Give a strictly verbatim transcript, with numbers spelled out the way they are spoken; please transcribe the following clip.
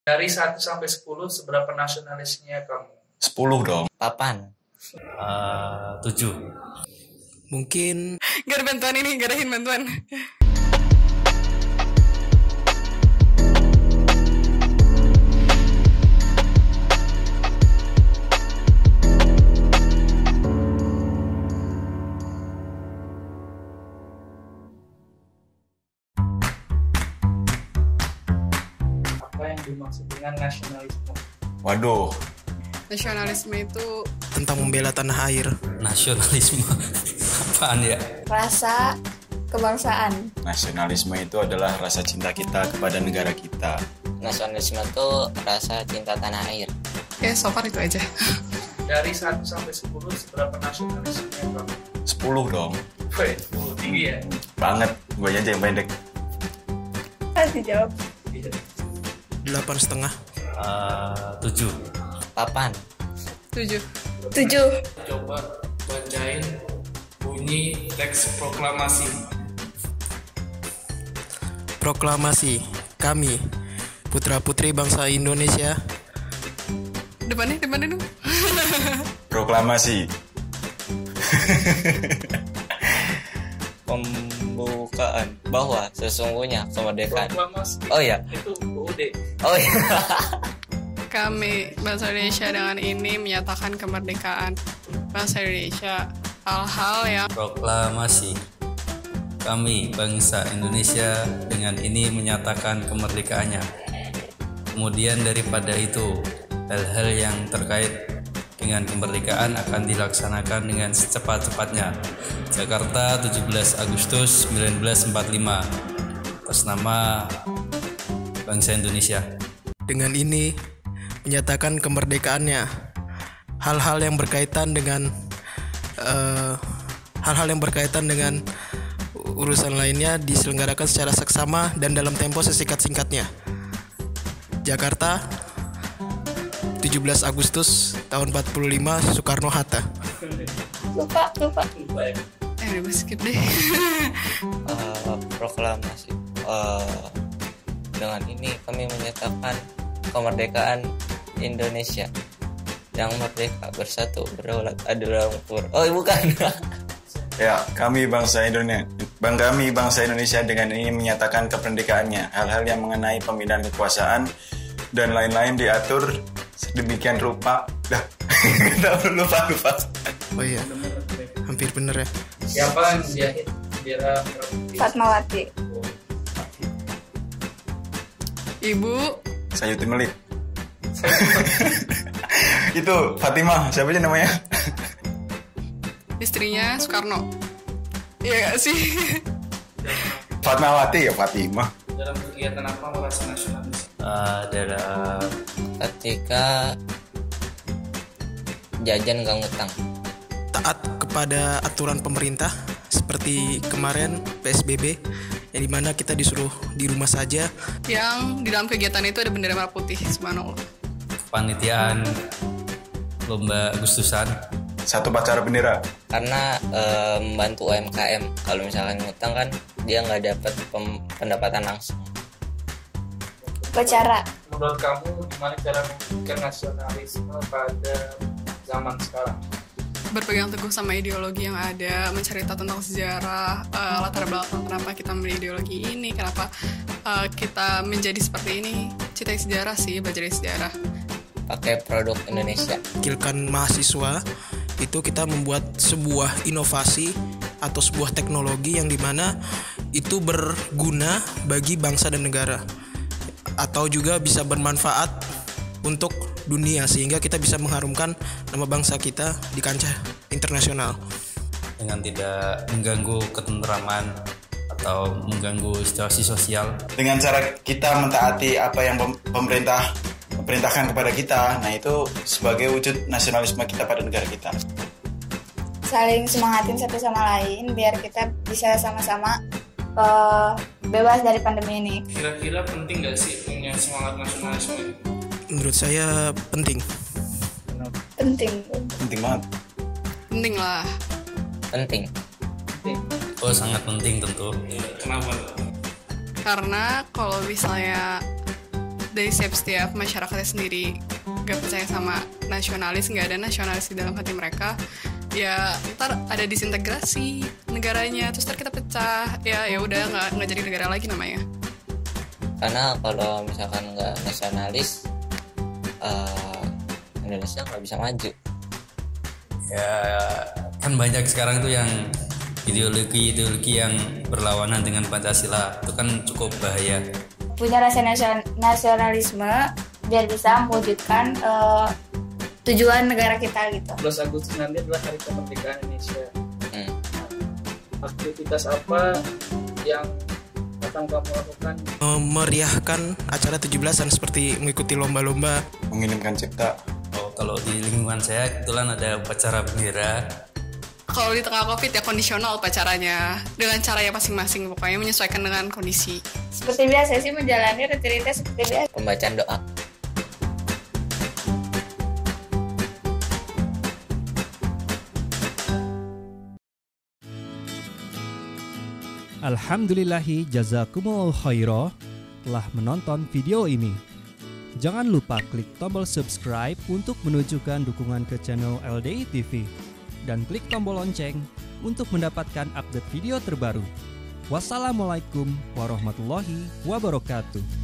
Dari satu sampai sepuluh, seberapa nasionalisnya kamu? Sepuluh dong. Papan. Uh, tujuh. Mungkin gak ada bantuan ini, gak ada hin bantuan. Apa yang dimaksud dengan nasionalisme? Waduh. Nasionalisme itu tentang membela tanah air. Nasionalisme apaan ya? Rasa kebangsaan. Nasionalisme itu adalah rasa cinta kita kepada negara kita. Nasionalisme itu rasa cinta tanah air. ya so far itu aja. Dari satu sampai sepuluh, seberapa nasionalisnya kamu? Sepuluh dong. Wih, sepuluh tinggi ya? Banget, gue aja yang pendek. Harus dijawab. Delapan setengah. Uh, tujuh. Papan. Tujuh. Tujuh. Coba bacain bunyi teks proklamasi. Proklamasi kami, putra-putri bangsa Indonesia. Depannya, depannya dong. Proklamasi. Pembukaan bahwa sesungguhnya kemerdekaan. Proklamasi. Oh ya. Itu U U D. Oh ya. Kami bangsa Indonesia dengan ini menyatakan kemerdekaan bangsa Indonesia. Hal-hal yang Proklamasi kami bangsa Indonesia dengan ini menyatakan kemerdekaannya. Kemudian daripada itu, hal-hal yang terkait dengan kemerdekaan akan dilaksanakan dengan secepat-cepatnya. Jakarta, tujuh belas Agustus seribu sembilan ratus empat puluh lima. Atas nama bangsa Indonesia. Dengan ini menyatakan kemerdekaannya. Hal-hal yang berkaitan dengan uh, hal-hal yang berkaitan dengan urusan lainnya diselenggarakan secara seksama dan dalam tempo sesingkat-singkatnya. Jakarta, tujuh belas Agustus tahun empat puluh lima, Soekarno-Hatta. Lupa, lupa. eh udah skip deh. Uh, proklamasi. Uh, dengan ini kami menyatakan kemerdekaan Indonesia yang merdeka, bersatu, berdaulat, adil dan makmur. Oh bukan. Ya, kami bangsa Indonesia, bang kami bangsa Indonesia dengan ini menyatakan kemerdekaannya. Hal-hal yang mengenai pemindahan kekuasaan dan lain-lain diatur sedemikian rupa. Dah, lupa lupa. Oh iya, hampir bener ya. Siapa yang menjahit bendera merah putih? Fatmawati. Ibu Sayuti Melik. Itu Fatimah, siapa aja namanya? istrinya Soekarno. Iya gak sih? Fatmawati ya, Fatimah. Dalam kegiatan apa merasa nasionalis? Uh, dalam Ketika jajan gak ngutang. Taat kepada aturan pemerintah seperti kemarin P S B B yang dimana kita disuruh di rumah saja. Yang di dalam kegiatan itu ada bendera merah putih, subhanallah. panitiaan lomba Agustusan. Satu pacara bendera. Karena e, membantu U M K M. Kalau misalkan ngutang kan dia nggak dapat pem- pendapatan langsung. Upacara. Menurut kamu gimana cara membuktikan nasionalisme pada zaman sekarang? Berpegang teguh sama ideologi yang ada, mencari tahu tentang sejarah, uh, latar belakang kenapa kita memilih ideologi ini, kenapa uh, kita menjadi seperti ini. Cintai sejarah sih, belajar dari sejarah. Pakai produk Indonesia. Wakilkan mahasiswa itu kita membuat sebuah inovasi atau sebuah teknologi yang dimana itu berguna bagi bangsa dan negara, atau juga bisa bermanfaat untuk dunia sehingga kita bisa mengharumkan nama bangsa kita di kancah internasional dengan tidak mengganggu ketentraman atau mengganggu situasi sosial. Dengan cara kita mentaati apa yang pemerintah perintahkan kepada kita, nah itu sebagai wujud nasionalisme kita pada negara kita. Saling semangatin satu sama lain biar kita bisa sama-sama uh, bebas dari pandemi ini. Kira-kira penting gak sih punya semangat nasionalisme ini? Menurut saya penting. Penting. Penting banget. Penting lah. Penting. Oh sangat penting tentu. Kenapa? Karena kalau misalnya dari setiap setiap masyarakatnya sendiri gak percaya sama nasionalis, nggak ada nasionalis di dalam hati mereka, ya ntar ada disintegrasi negaranya, terus ntar kita pecah, ya ya udah nggak nggak jadi negara lagi namanya. Karena kalau misalkan nggak nasionalis, uh, Indonesia nggak bisa maju. Ya kan banyak sekarang tuh yang ideologi-ideologi yang berlawanan dengan Pancasila, itu kan cukup bahaya. Punya rasa nasion- nasionalisme biar bisa mewujudkan uh, tujuan negara kita gitu. dua belas Agustus nanti adalah hari kemerdekaan Indonesia. Hmm. Aktivitas apa yang akan kamu lakukan? Memeriahkan acara tujuh belasan seperti mengikuti lomba-lomba. Mengirimkan cipta. Oh, kalau di lingkungan saya kebetulan ada upacara bendera. Kalau di tengah COVID ya kondisional upacaranya dengan caranya masing-masing, pokoknya menyesuaikan dengan kondisi. Seperti biasa sih menjalani rutinitas seperti biasa. Pembacaan doa. Alhamdulillahi jazakumullah khairah telah menonton video ini. Jangan lupa klik tombol subscribe untuk menunjukkan dukungan ke channel L D I T V dan klik tombol lonceng untuk mendapatkan update video terbaru. Wassalamualaikum warahmatullahi wabarakatuh.